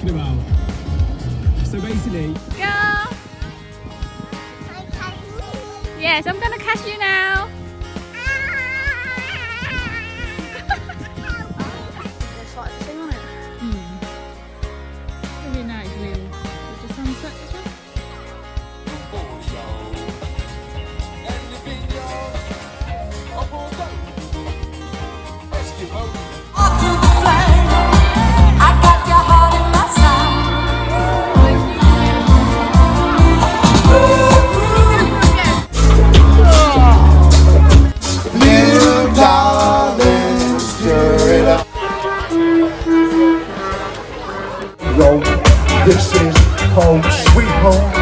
talking about. So basically... Go! Yes, I'm gonna catch you now. There's like a thing on it. Really nice view with the sunset as well. This is home, sweet home.